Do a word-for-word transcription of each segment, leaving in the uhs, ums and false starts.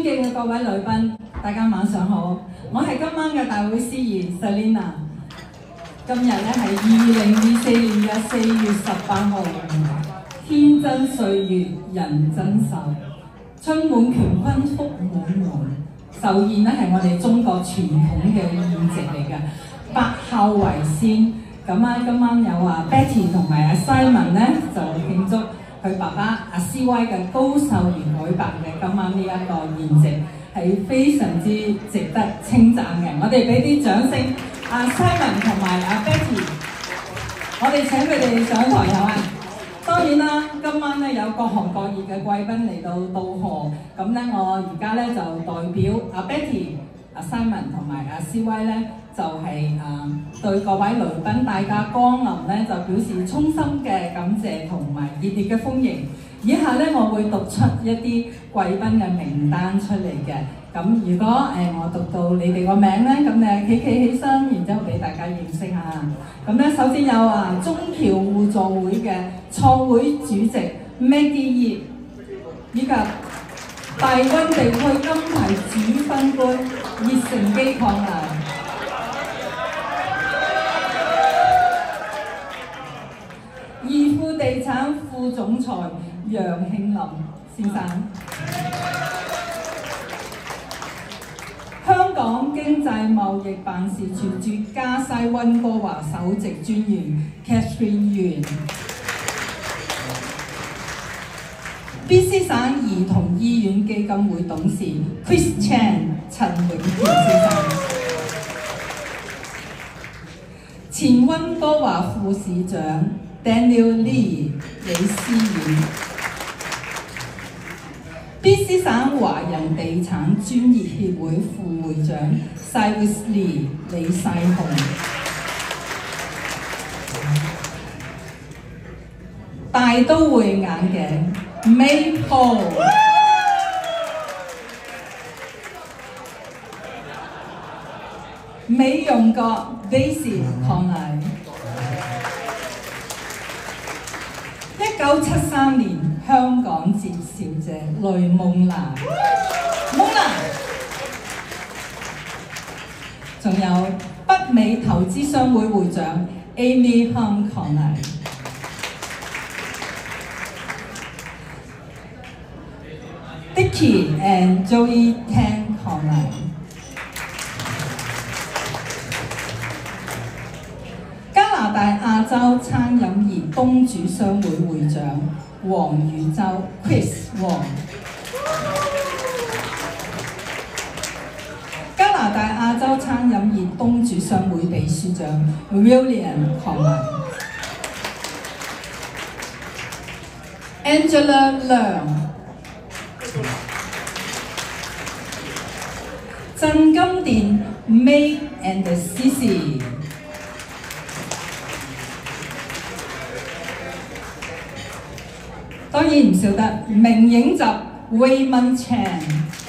敬嘅各位來賓，大家晚上好。我係今晚嘅大會司儀 Selina。今日咧係二零二四年嘅四月十八號，天真歲月人真壽，春滿乾坤福滿門。壽宴咧係我哋中國傳統嘅宴席嚟嘅，百孝為先。咁啊，今晚有啊 Betty 同埋阿 Simon 咧就慶祝佢爸爸阿 C Y 嘅高壽元改白嘅今晚呢一個宴席，係非常之值得稱讚嘅。我哋俾啲掌聲，阿 Simon 同埋阿 Betty， 我哋請佢哋上台有啊。當然啦，今晚咧有各行各業嘅貴賓嚟到到賀，咁咧我而家咧就代表阿 Betty、阿 Simon 同埋阿 C Y 咧，就係、是、啊、呃、對各位來賓大駕光臨咧，就表示衷心嘅感謝同埋熱烈嘅歡迎。以下咧我會讀出一啲貴賓嘅名單出嚟嘅。咁如果誒、呃、我讀到你哋個名咧，咁誒企企起身，然之後俾大家認識下。咁咧首先有啊中僑互助會嘅創會主席 Maggie 葉，以及大溫地區金牌主分官熱誠基礦藝。義富地產副總裁楊慶林先生，香港經濟貿易辦事處駐加西溫哥華首席專員 Catherine 袁， B C 省兒童醫院基金會董事 Chris Chan 陳永健先生，前溫哥華副市長Daniel Lee 李思遠， B C 省華人地產專業協會副會長 Cyrus Lee 李世雄，大都會眼鏡 May Paul， 美容閣 Daisy 鄺麗。一九七三年香港節小姐雷夢娜，夢娜，仲有北美投資商會會長 Amy Hung 鄺麗，Dicky and Joey Tan 鄺麗，加拿大亞洲餐飲業東主商會會長黃宇洲 Chris 黃，加拿大亞洲餐飲業東主商會秘書長 William 鄺文 Angela 梁，振金店 May and Cici， 當然唔少得名影集 Raymond Chan，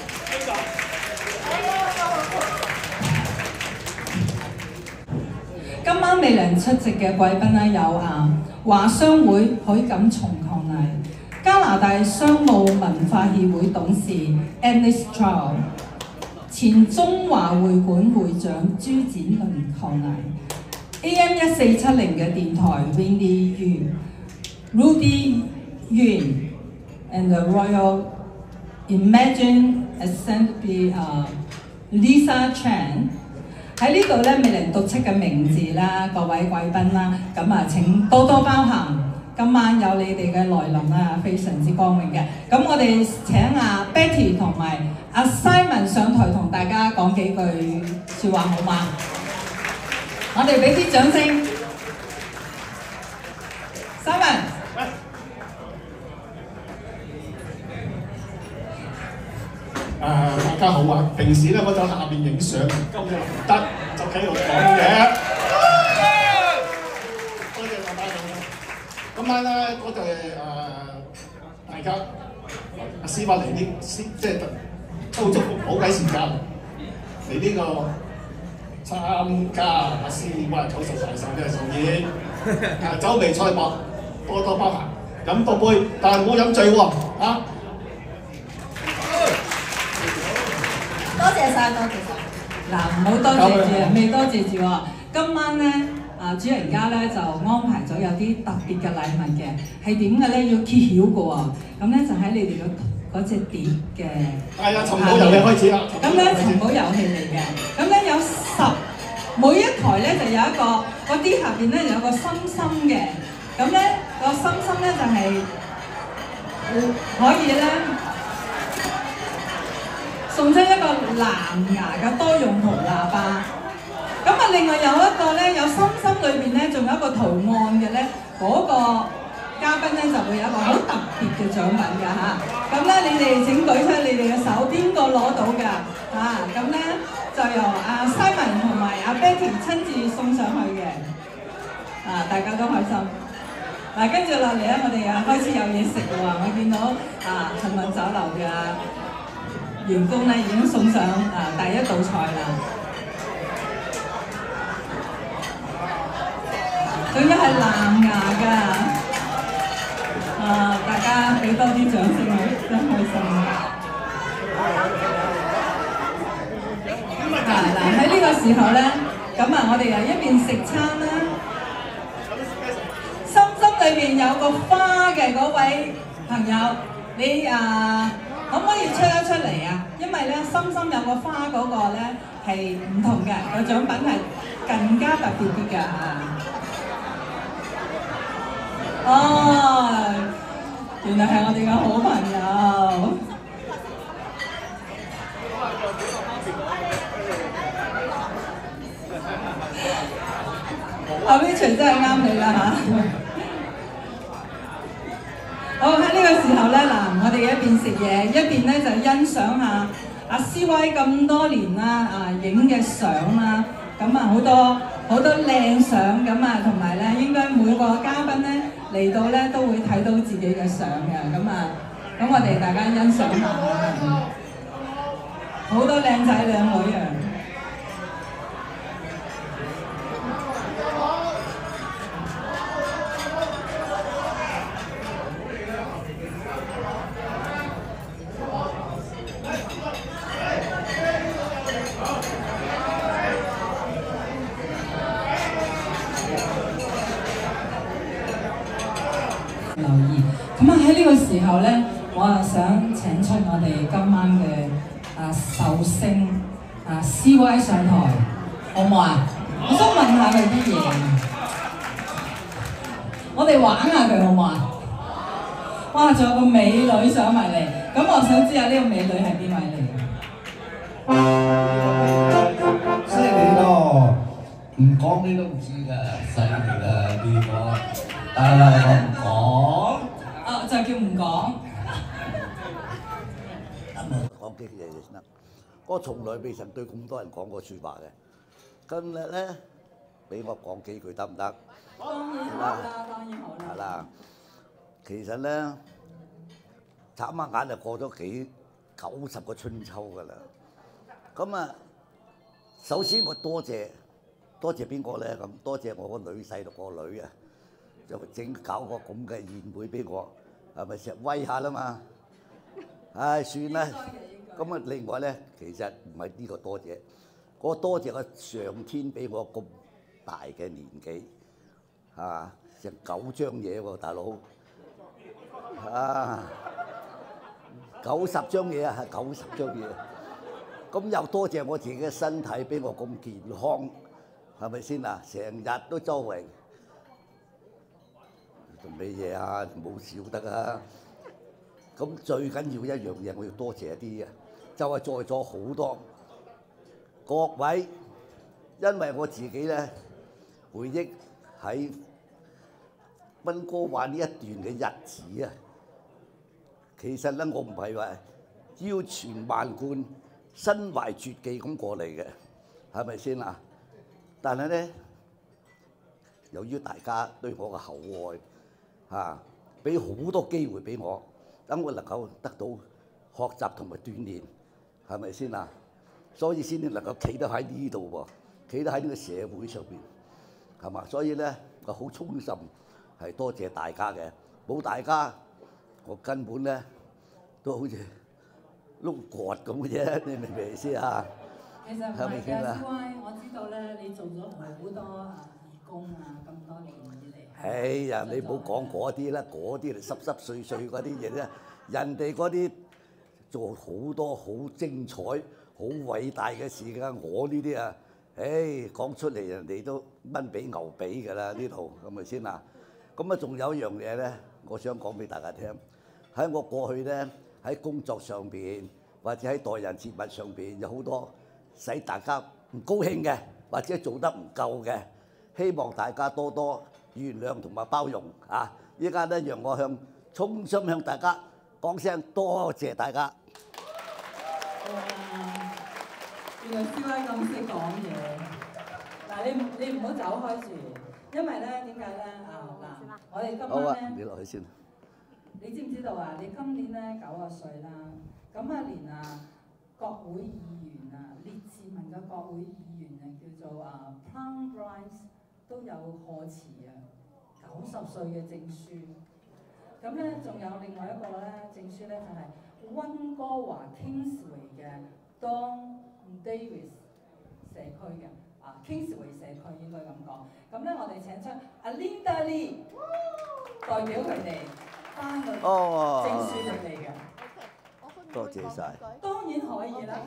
今晚未能出席嘅貴賓咧有啊華商會許錦松鄺麗，加拿大商務文化協會董事 Alice Chow， 前中華會館會長朱展倫鄺麗， A M 一四七零嘅電台 Windy Yu、Rudy Yun and the Royal Imagine Assembly 啊、uh, Lisa Chan， 喺呢度咧未能讀出嘅名字啦，各位貴賓啦，咁啊請多多包涵。今晚有你哋嘅來臨啦，非常之光榮嘅。咁我哋請阿 Betty 同埋阿 Simon 上台同大家講幾句説話好嗎？我哋俾啲掌聲 ，Simon。 誒、呃、大家好啊！平時咧我就下面影相，今日唔得就企度講嘢。多謝大家咁。今晚咧多謝誒、呃、大家阿司法嚟啲即係抽足寶貴時間嚟呢個參加阿司法九十大壽嘅壽宴。誒酒微菜薄，多多包涵。飲到杯，但係唔好飲醉喎嚇。 多謝晒，多謝晒。 嗱，唔好多謝住啊，未多謝住喎。今晚咧，啊主人家咧就安排咗有啲特別嘅禮物嘅，係點嘅咧？要揭曉嘅喎。咁咧就喺你哋嗰嗰隻碟嘅。 係啊，尋寶遊戲開始啦。 咁咧尋寶遊戲嚟嘅，咁咧有十每一台咧就有一個個碟下邊咧有個心心嘅，咁咧個心心咧就係、可以咧。送出一個藍牙嘅多用途喇叭，咁啊另外有一個咧有心心裏邊咧仲有一個圖案嘅咧，嗰、那個嘉賓咧就會有一個好特別嘅獎品㗎嚇。咁咧你哋請舉出你哋嘅手，邊個攞到㗎？啊，咁咧就由阿 Simon 同埋阿 Betty 親自送上去嘅，啊大家都開心。嗱、啊，跟住落嚟咧，我哋又開始有嘢食喎。我見到啊幸運酒樓嘅員工咧已經送上啊第一道菜啦，仲要係藍牙㗎，啊大家俾多啲掌聲啊，真開心啊！嗱喺呢個時候咧，咁啊我哋又一邊食餐啦，心心裏邊有個花嘅嗰位朋友，你啊〜可唔可以出一出嚟啊？因為咧，心心有個花嗰個咧係唔同嘅，個獎品係更加特別啲㗎嚇。哦，原來係我哋嘅好朋友。阿 Richard 真係啱你啦嚇。好喺呢個時候咧，嗱，我哋一邊食嘢，一邊咧就欣賞下阿 C Y 咁多年啦，啊影嘅相啦，咁啊好多好多靚相咁啊，同埋咧應該每個嘉賓咧嚟到咧都會睇到自己嘅相嘅，咁啊，咁我哋大家欣賞下，好多靚仔靚女啊！留意，咁啊喺呢個時候咧，我啊想請出我哋今晚嘅啊壽星啊 C Y 上台，好唔好啊？我想問下佢啲嘢，我哋玩下佢好唔好啊？哇！仲有個美女上埋嚟，咁我想知下呢個美女係邊位嚟嘅？ 犀利咯！唔講你都唔知㗎，犀利啦呢個。誒我唔講。 哦，就叫唔講。 講幾嘢就先得。我從來未曾對咁多人講過説話嘅。今日咧，俾我講幾句得唔得？ 當然好啦，當然好啦。 係啦，其實咧，眨下眼就過咗幾九十個春秋㗎啦。咁啊，首先我多謝多謝邊個咧？咁多謝我個女細路個女啊！就整搞個咁嘅宴會俾我，係咪成日威下啦嘛？唉，算啦。咁啊，另外咧，其實唔係呢個多謝，我多謝個上天俾我咁大嘅年紀，係嘛？成九張嘢喎，大佬啊！九十張嘢啊，係九十張嘢。咁又多謝我自己嘅身體俾我咁健康，係咪先啊？成日都周圍。做咩嘢啊？冇少得啊！咁最緊要一樣嘢，我要多謝一啲嘅，就係在座好多各位，因為我自己咧回憶喺溫哥華呢一段嘅日子啊，其實咧我唔係話腰纏萬貫、身懷絕技咁過嚟嘅，係咪先啊？但係咧，由於大家對我嘅厚愛，嚇，俾好多機會俾我，等我能夠得到學習同埋鍛鍊，係咪先啊？所以先至能夠企得喺呢度喎，企得喺呢個社會上邊，係嘛？所以咧，我好衷心係多謝大家嘅，冇大家，我根本咧都好似碌葛咁嘅啫，你明唔明意思啊？ 其實唔係咪係嘅先啊 ，C Y，我知道咧，你做咗好多啊義工啊，咁多年以嚟。 哎呀，你唔好講嗰啲啦，嗰啲嚟濕濕碎碎嗰啲嘢啫。人哋嗰啲做好多好精彩、好偉大嘅事㗎。我呢啲啊，唉，講出嚟人哋都蚊髀牛髀㗎啦，呢度係咪先啊？咁啊，仲有一樣嘢咧，我想講俾大家聽。喺我過去咧，喺工作上邊或者喺待人接物上邊，有好多使大家唔高興嘅，或者做得唔夠嘅，希望大家多多原諒同埋包容啊！依家咧，讓我向衷心向大家講聲多謝大家。 哇！原來 C Y 咁識講嘢。嗱，你唔你唔好走開住，因為咧點解咧啊嗱，我哋今好啊晚，咧， 你落去先。 你知唔知道啊？你今年咧九十歲啦，咁啊連啊國會議員啊，列治文嘅國會議員啊，叫做啊 Plum Bryce 都有賀詞啊，九十歲嘅證書。咁咧仲有另外一個咧證書咧，就係溫哥華 Kingsway 嘅 Don Davis 社區嘅啊 Kingsway 社區應該咁講。咁咧我哋請出阿 Linda Lee 代表佢哋頒個哦證書佢哋嘅。 多謝晒。 當然可以啦。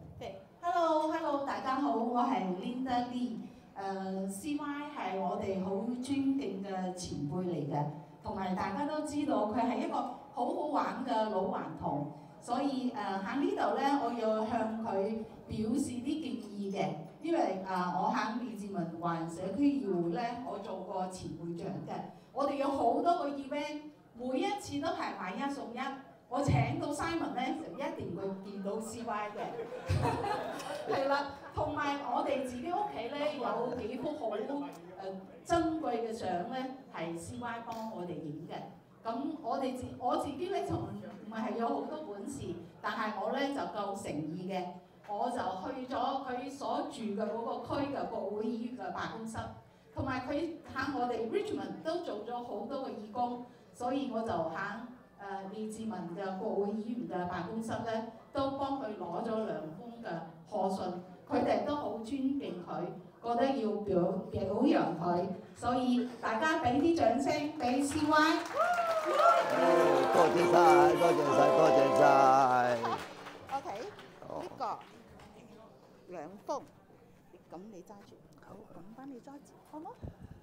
Hello，Hello， 大家好，我係 Linda Lee。誒、C Y 係我哋好尊敬嘅前輩嚟嘅，同埋大家都知道佢係一個好好玩嘅老頑童，所以誒喺、呢度咧，我要向佢表示啲敬意嘅，因為誒、呃、我喺列治文華人社區議會咧，我做過前會長嘅，我哋有好多個 event， 每一次都係買一送一。我請到 Simon 咧，就一定會見到 C Y 嘅，係啦。同埋我哋自己屋企咧有幾幅好誒、呃、珍貴嘅相咧，係 C Y 幫我哋影嘅。咁我哋自我自己咧就唔唔係有好多本事，但係我咧就夠誠意嘅，我就去咗佢所住嘅嗰個區嘅國會議員嘅辦公室，同埋佢喺我哋 Richmond 都做咗好多嘅義工，所以我就喺誒列治文嘅國會議員嘅辦公室咧，都幫佢攞咗兩封嘅賀信，佢哋都好尊敬佢，覺得要表表揚佢，所以大家俾啲掌聲俾 C Y。 多謝晒，多謝晒，多謝晒。 OK，呢個兩封，咁你揸住，好，咁幫你揸住，好冇？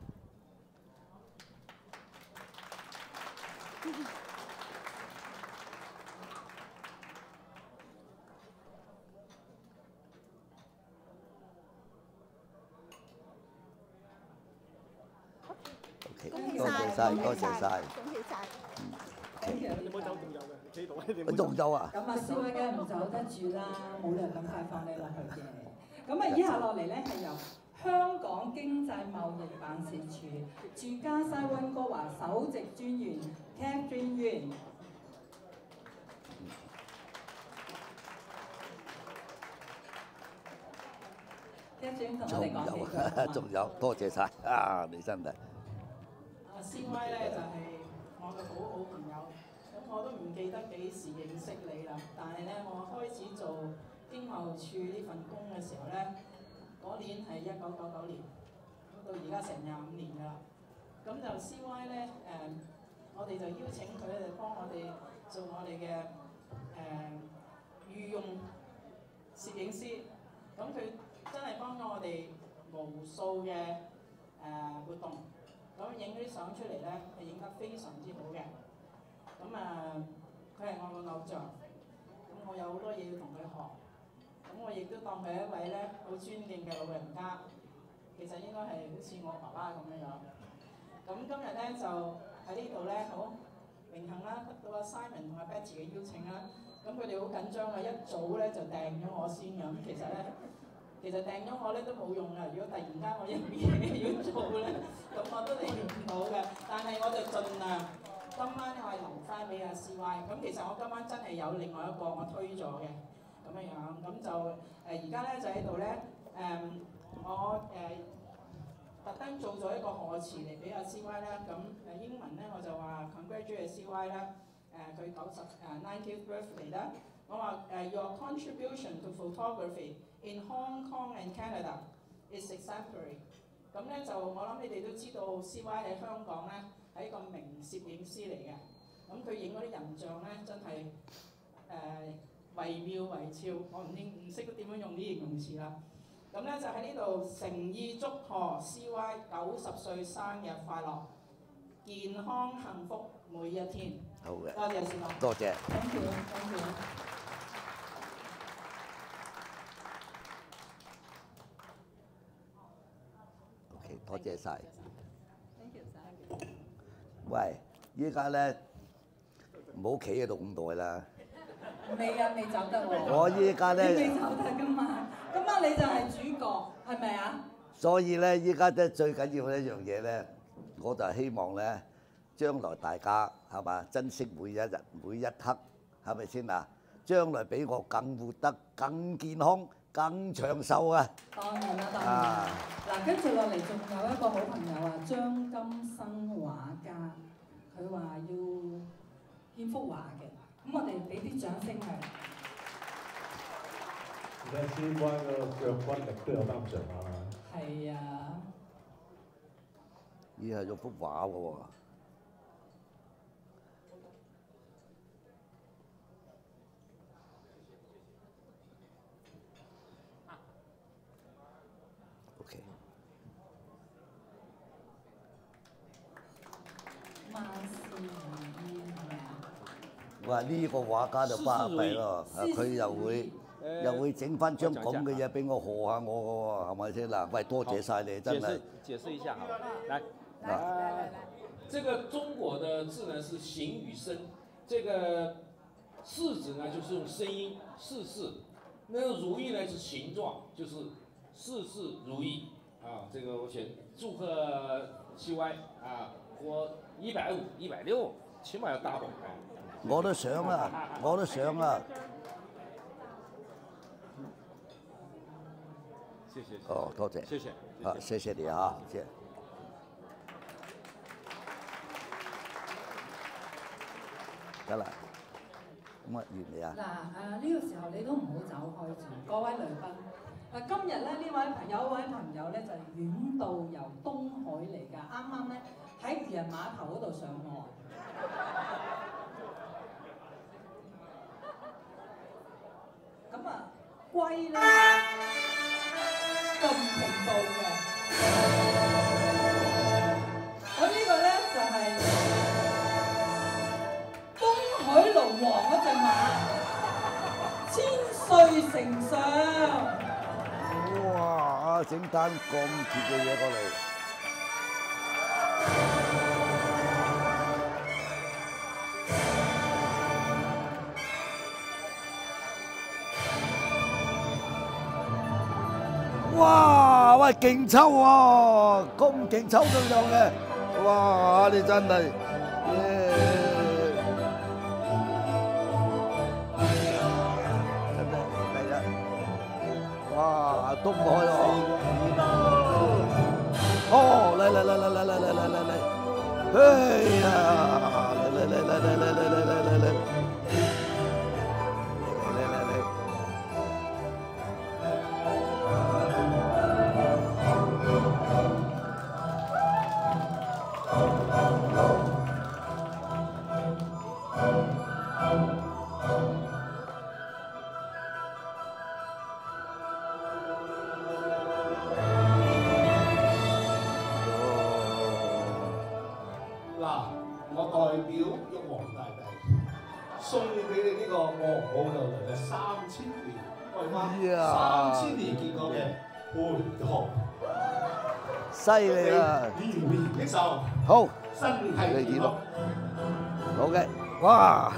OK， 恭喜多謝晒， 晒， 多謝晒。 恭喜晒。 有冇走仲有嘅？企度咧，你仲有啊？ 咁啊，C Y 梗係唔走得住啦，冇理由咁快放你落去嘅。咁啊，以下落嚟咧係由香港經濟貿易辦事處駐加西溫哥華首席專員 Catherine Yuen。Catherine 同我哋講幾句好嗎？ 仲有，多謝晒啊！你真係。 啊 C Y 咧就係、我嘅好好朋友，咁我都唔記得幾時認識你啦。但係咧，我開始做經貿處呢份工嘅時候咧，嗰年係一九九九年，到而家成廿五年㗎啦。咁就 C Y 咧誒，我哋就邀請佢咧，就幫我哋做我哋嘅誒御用攝影師。咁佢真係幫咗我哋無數嘅誒、呃、活動。咁影嗰啲相出嚟咧，係影得非常之好嘅。咁啊，佢係我個偶像，咁我有好多嘢要同佢學。咁我亦都當佢係一位咧好尊敬嘅老人家，其實應該係好似我爸爸咁樣樣。咁今日咧就喺呢度咧，好榮幸啦，得到阿 Simon 同阿 Betty 嘅邀請啦。咁佢哋好緊張啊，一早咧就訂咗我先嘅。咁其實咧。其實訂咗我咧都冇用㗎，如果突然間我有嘢要做咧，咁我都嚟唔到嘅。但係我就盡量，今晚我係留翻俾阿 C Y。咁其實我今晚真係有另外一個我推咗嘅，咁樣樣。咁就誒而家咧就喺度咧誒，我誒、呃、特登做咗一個賀詞嚟俾阿 C Y 啦。咁誒英文咧我就話 congratulate C Y 啦，誒佢九十誒 ninetieth birthday 啦。 我話誒、uh, Your contribution to photography in Hong Kong and Canada is exemplary。咁咧就我諗你哋都知道 C Y 喺香港咧係一個名攝影師嚟嘅。咁佢影嗰啲人像咧真係誒、呃、惟妙惟肖，我唔應唔識得點樣用啲形容詞啦。咁咧就喺呢度誠意祝賀 C Y 九十歲生日快樂，健康幸福每一天。 好嘅， 多謝先生。 多謝。 Thank you, thank you。 OK， 多謝晒。 Thank you， thank you。 喂，依家咧唔好企喺度咁耐啦。 未啊，未走得喎。 我依家咧， 你未走得噶嘛？今晚你就係主角，係咪啊？ 所以咧，依家咧最緊要嘅一樣嘢咧，我就係希望咧，將來大家係嘛珍惜每一日每一刻，係咪先啊？將來比我更活得更健康、更長壽啊！ 當然啦，當然啦。嗱，跟住落嚟仲有一個好朋友啊，張金生畫家，佢話要獻幅畫嘅，咁我哋俾啲掌聲佢。 而家 C Y 個腳骨力都有擔上下。 係啊。 依係有幅畫喎。OK。 萬事如意係咪啊？ 哇！呢個畫家就巴閉咯，啊佢又會又會整翻張咁嘅嘢俾我賀下我嘅喎，係咪先嗱？喂，多謝晒你，真係。 解釋一下好，來來來來來，這個中國的字呢是形與聲，這個柿子呢就是用聲音事事，那個如意呢是形狀，就是事事如意啊。這個我選祝賀 C Y 啊，我一百五、一百六，起碼要 double。 我都想啊，我都想啊。 謝謝。 哦，多謝。 謝謝。 啊，謝謝你啊，謝。得啦，咁啊完未啊？ 嗱，誒呢個時候你都唔好走開住，各位來賓。誒今日咧呢位朋友，有位朋友咧就係遠道由東海嚟㗎，啱啱咧喺漁人碼頭嗰度上岸。咁啊，龜咧就唔平步嘅。咁呢個咧就係東海龍王嗰隻馬，千歲丞相。 哇！整單咁鐵嘅嘢過嚟。哇！喂，勁抽喎，咁勁抽都有嘅，哇！你真係，真係嚟啦！哇，東海喎，哦，嚟嚟嚟嚟嚟嚟嚟嚟嚟，哎呀，嚟嚟嚟嚟嚟嚟嚟嚟嚟嚟。 嗱，我代表玉皇大帝送俾你呢個我好流嚟嘅三千年，喂媽，三千年見過嘅蟠桃， 犀利啦！ 連連益壽， 好， 身體健康。 好嘅，哇！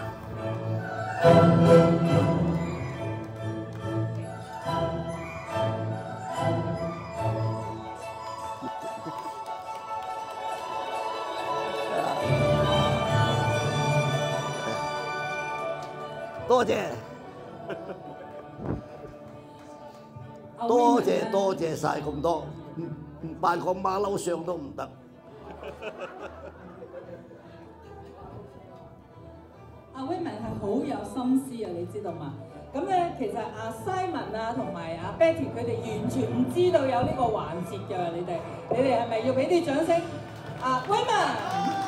多謝，多謝多謝晒咁多，唔唔辦個馬騮相都唔得。 阿 Wyman 係好有心思啊，你知道嘛？咁咧，其實阿 Simon 啊同埋阿 Betty 佢哋完全唔知道有呢個環節㗎，你哋，你哋係咪要俾啲掌聲？阿 Wyman，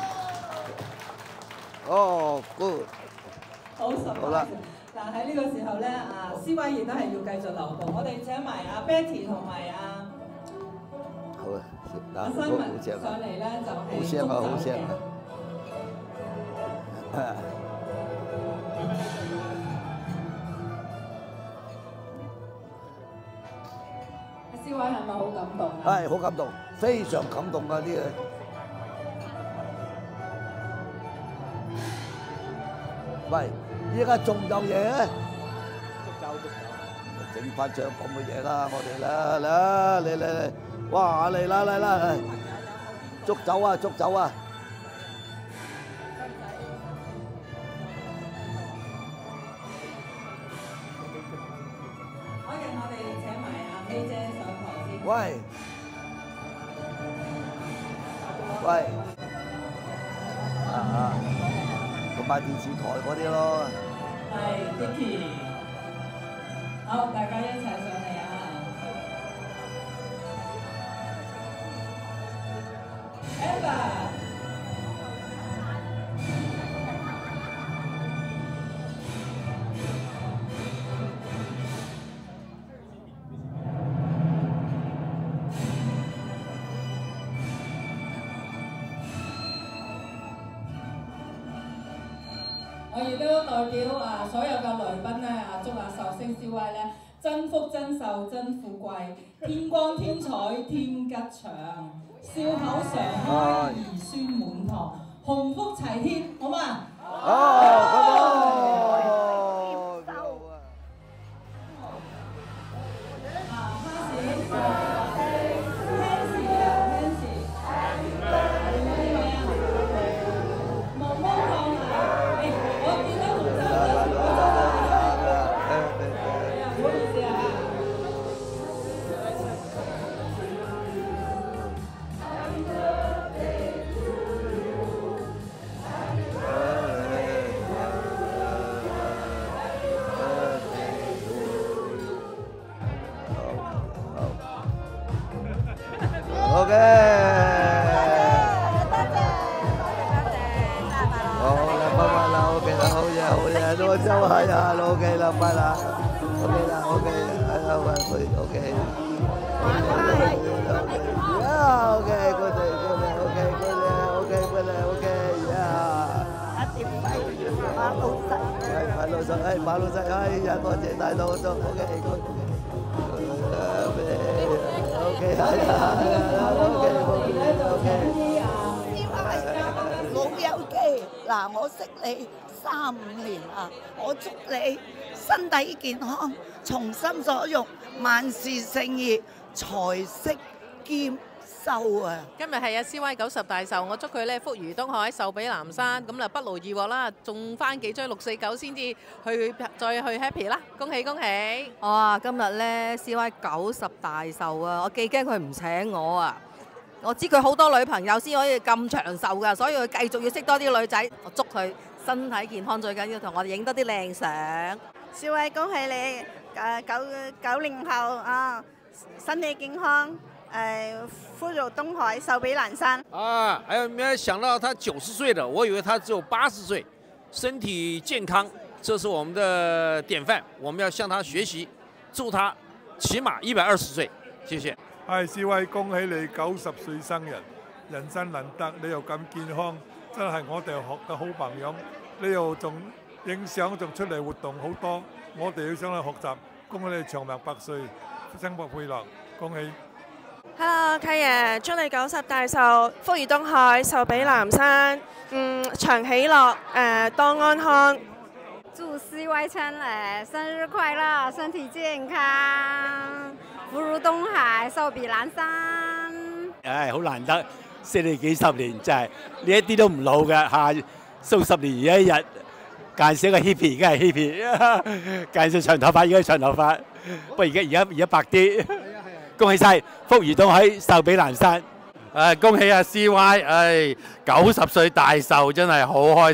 哦 ，good， 好實好啦。 嗱喺呢個時候咧，阿 C Y 亦都係要繼續留步，我哋請埋阿 Betty 同埋阿好啊， 阿 Simon 上嚟咧就係好聲啊，好聲啊！ C Y 係咪好感動啊？ 係好感動，非常感動啊！呢個喂，依家仲有嘢咧，捉走捉走，整翻張咁嘅嘢啦！我哋啦啦嚟嚟嚟，哇嚟啦嚟啦，捉走啊捉走啊！ 好嘅，我哋請埋阿 May 姐上台先。 喂，喂，啊啊，咁買電視台嗰啲咯。 係 Dicky， 好，大家一齊上嚟啊 ！Eva。我亦都代表啊所有嘅來賓咧，啊祝啊壽星 C Y 咧真福真壽真富貴，天光天彩天吉祥，笑口常開兒孫滿堂，鴻福齊天，好嘛？ 哦，好嘅，多謝，好啦，拜拜啦 ，OK 啦，好嘢，好嘢，多謝係啊 ，OK 啦，拜啦 ，OK 啦 ，OK，係啊，喂，OK，啊 ，OK，good day，good day，OK，good day，OK，good day，OK，yeah，一點快，馬老實，係馬老實，係馬老實，哎呀，多謝大老總 ，OK，good。OK，係啊，OK，OK，OK。 老友記，嗱，我識你三五年啦，我祝你身體健康，從心所欲，萬事勝意，財色兼收啊！ 今日係阿 C Y 九十大壽，我祝佢咧福如東海，壽比南山，咁啊不勞而獲啦，中翻幾張六四九先至去再去 happy 啦，恭喜恭喜！ 哇！今日咧 C Y 九十大壽啊，我幾驚佢唔請我啊！我知佢好多女朋友先可以咁長壽噶，所以佢繼續要識多啲女仔。我祝佢身體健康，最緊要同我哋影多啲靚相。 C Y 恭喜你，誒九九零後啊，身體健康。 誒，福如東海，壽比南山。 啊，哎呀，沒想到他九十歲了，我以為他只有八十歲，身體健康，這是我們的典範，我們要向他學習，祝他起碼一百二十歲，謝謝。 係 C Y，恭喜你九十歲生日，人生難得，你又咁健康，真係我哋學嘅好朋友，你又仲影相仲出嚟活動好多，我哋要上去學習，恭喜你長命百歲，生活快樂，恭喜！ Hello， 契爺，祝你九十大壽，福如東海，壽比南山，嗯，長喜樂，誒，多安康。 祝 C Y 琛誒生日快樂，身體健康，福如東海，壽比南山。 唉，好難得識你幾十年，真係你一啲都唔老㗎嚇，數十年而一日，間少個 hippie， 梗係 hippie， 間少長頭髮，而家長頭髮，不過而家而家而家白啲。 恭喜晒，福如東海，壽比南山。 誒，恭喜阿 C Y， 誒九十歲大壽真係好開心，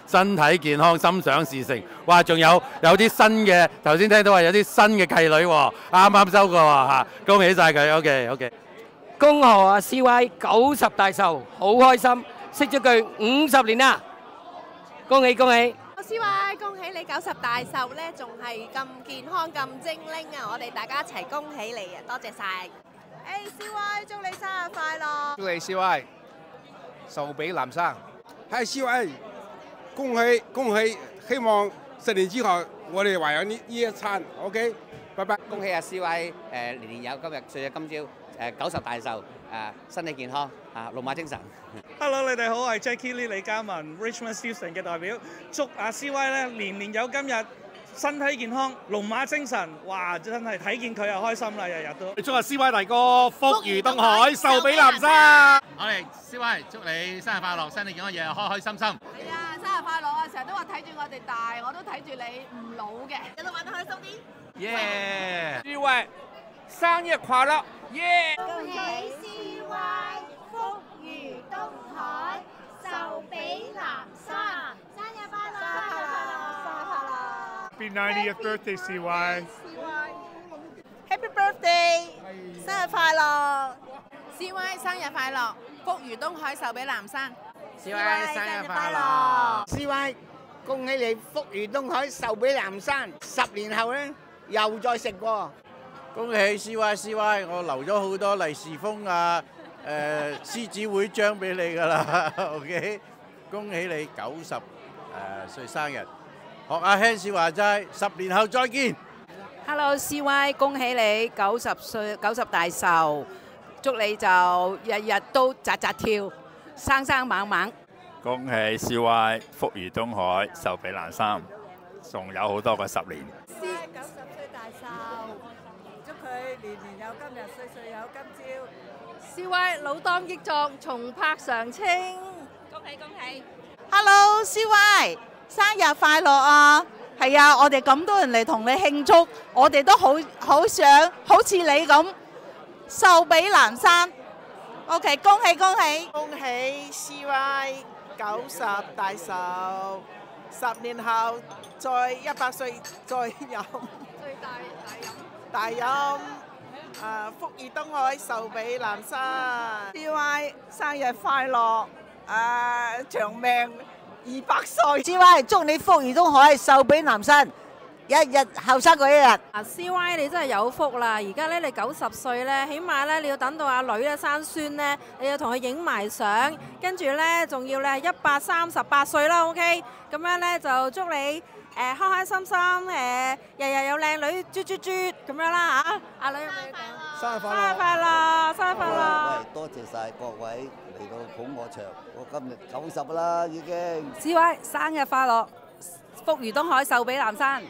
身體健康，心想事成。哇！仲有有啲新嘅，頭先聽到話有啲新嘅契女喎，啱啱收過喎嚇，恭喜晒佢。OK OK。 恭賀啊 C Y 九十大壽，好開心，識咗佢五十年啦，恭喜恭喜！ C Y 恭喜你九十大壽咧，仲係咁健康咁精靈啊！我哋大家一齊恭喜你啊！多謝晒。誒 C Y 祝你生日快樂！ 祝你 C Y 壽比南山。係 C Y 恭喜恭喜，希望十年之後我哋還有呢呢一餐。OK， 拜拜。 恭喜啊 C Y 誒年年有今日，歲歲今朝誒九十大壽誒身體健康啊，龍馬精神。 Hello， 你哋好，我係 Jackie Lee 李嘉文 Richmond Stephen 嘅代表，祝阿 C Y 咧年年有今日，身體健康，龍馬精神。哇！真係睇見佢又開心啦，日日都。 祝阿 C Y 大哥福如東海，壽比南山。 我哋 C Y 祝你生日快樂，身體健康，日日開開心心。 係啊，生日快樂啊！成日都話睇住我哋大，我都睇住你唔老嘅，一路玩得開心啲。 耶 ！C Y 生日快樂！耶！ 恭喜 C Y 福如東海，壽比南山，生日快樂！生日快樂！生日快樂 Happy ninetieth birthday, C Y. Happy birthday！ 生日快樂 ！C Y 生日快樂，福如東海，壽比南山。 C Y 生日快樂 ！C Y 恭喜你福如東海，壽比南山。十年後咧，又再食過。 恭喜 C Y C Y， 我留咗好多利是封啊！誒獅子會章俾你㗎啦 ，OK， 恭喜你九十誒歲生日，學阿 Hans 話齋，十年後再見。 Hello C Y， 恭喜你九十歲九十大壽，祝你就日日都扎扎跳，生生猛猛。 恭喜 C Y 福如東海，壽比南山，仲有好多個十年。 C Y 九十歲大壽，祝佢年年有今日，歲歲有今朝。 C Y 老當益壯，重拍常青。 恭喜恭喜 ！Hello C Y， 生日快樂啊！係啊，我哋咁多人嚟同你慶祝，我哋都好好想好似你咁壽比南山。OK， 恭喜恭喜！ 恭喜 C Y 九十大壽，十年後再一百歲再飲， 最大大飲。大飲。啊！福如東海，壽比南山。C Y 生日快樂！啊，長命二百歲。 C Y 祝你福如東海，壽比南山，一日後生過一日。 啊 ，C Y 你真係有福啦！而家咧你九十歲咧，起碼咧你要等到阿女咧生孫咧，你要同佢影埋相，跟住咧仲要咧一百三十八歲啦 ，OK？ 咁樣咧就祝你。誒開開心心，誒日日有靚女啜啜啜咁樣啦嚇！阿女有冇講？ 生日快樂！ 生日快樂！生日快樂！ 喂，多謝晒各位嚟到捧我場，我今日九十啦已經。 C Y 生日快樂，福如東海，壽比南山。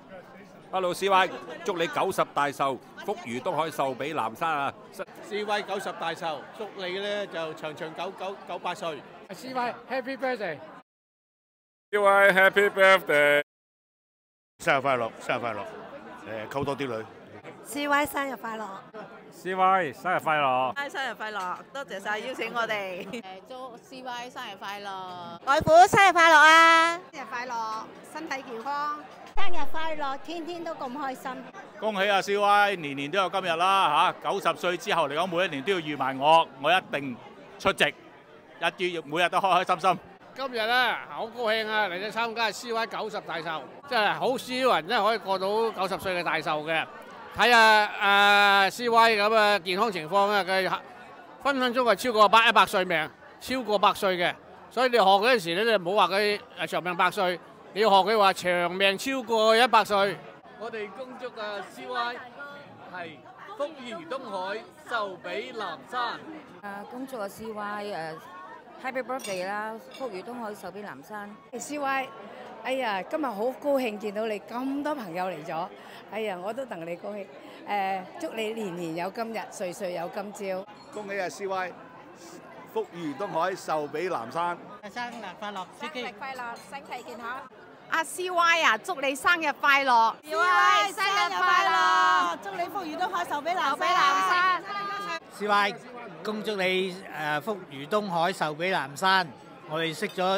Hello C Y， 祝你九十大壽，福如東海，壽比南山啊 ！C Y 九十大壽，祝你咧就長長久久九百歲。 C Y Happy Birthday！C Y Happy Birthday！生日快樂，生日快樂！誒，溝多啲女。 C Y 生日快樂 ！C Y 生日快樂 ！C Y 生日快樂！多謝晒邀請我哋。誒，祝 C Y 生日快樂！ 外父生日快樂啊！ 生日快樂，身體健康。 生日快樂，天天都咁開心。 恭喜啊 C Y， 年年都有今日啦嚇！九十歲之後嚟講，每一年都要預埋我，我一定出席，一啲每日都開開心心。 今日咧好高興啊！嚟到參加 C Y 九十大壽，真係好少人真係可以過到九十歲嘅大壽嘅。睇下誒 C Y 咁嘅健康情況啊，佢分分鐘係超過百一百歲命，超過百歲嘅。所以你學嗰陣時咧，你唔好話佢誒長命百歲，你要學佢話長命超過一百歲。 我哋恭祝啊 C Y 係福如東海，壽比南山。 誒，恭祝啊 C Y 誒。Happy birthday 啦！福如東海，壽比南山。 C Y， 哎呀，今日好高興見到你咁多朋友嚟咗，哎呀，我都戥你高興。誒，祝你年年有今日，歲歲有今朝。 恭喜啊 C Y， 福如東海，壽比南山。 生日快樂， 生日快樂，身體健康。 阿 C Y 啊，祝你生日快樂 ！C Y 生日快樂！ 祝你福如東海，壽比南壽比南山。 C Y， 恭祝你誒福如東海，壽比南山。我哋識咗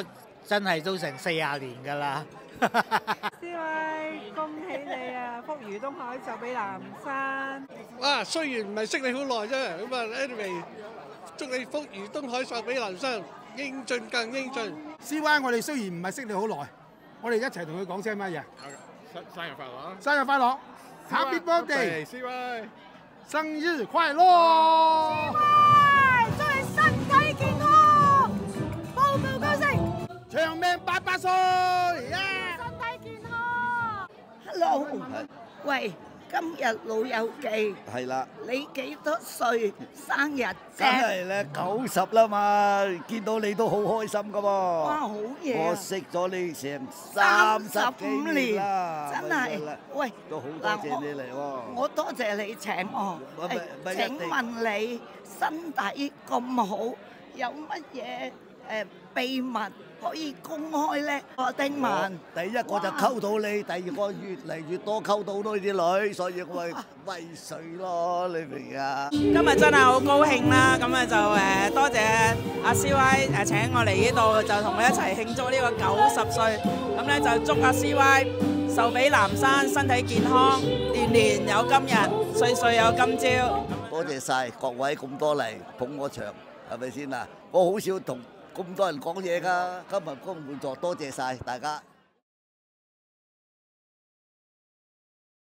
真係都成四廿年㗎啦。 C Y 恭喜你啊！福如東海，壽比南山。 哇！雖然唔係識你好耐啫，咁啊，anyway，祝你福如東海，壽比南山，英俊更英俊。 C Y 我哋雖然唔係識你好耐，我哋一齊同佢講聲乜嘢？ 生生日快樂啊！ 生日快樂 ！Happy birthday， C Y， 生日快樂 ！C Y， 祝你身體健康，步步高升，長命百百歲呀！身體健康。 Hello，喂，今日老友記， 係啦， 你幾多歲生日梗啫？ 係咧九十啦嘛，見到你都好開心噶喎。 哇，好嘢啊！ 我識咗你成三十幾年啦， 真係。喂， 都好多謝你嚟喎。 我多謝你請我。 咪咪咪一定請問你身體咁好，有乜嘢誒秘密可以公開咧？我丁文， 第一個就溝到你，第二個越嚟越多溝到多啲女，所以我係威水咯，你明啊？ 今日真係好高興啦！咁啊就誒多謝阿 C Y 誒請我嚟呢度，就同佢一齊慶祝呢個九十歲。咁咧就祝阿 C Y 壽比南山，身體健康，年年有今日，歲歲有今朝。 多謝晒各位咁多嚟捧我場，係咪先啊？我好少同咁多人講嘢㗎，今日公滿座，多謝晒大家。